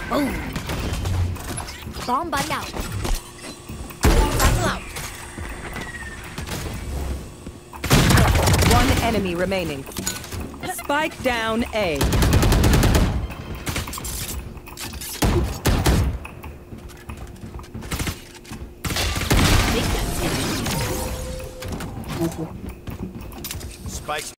Boom. Bomb buddy out. Battle out. One enemy remaining. Spike down A. Spikes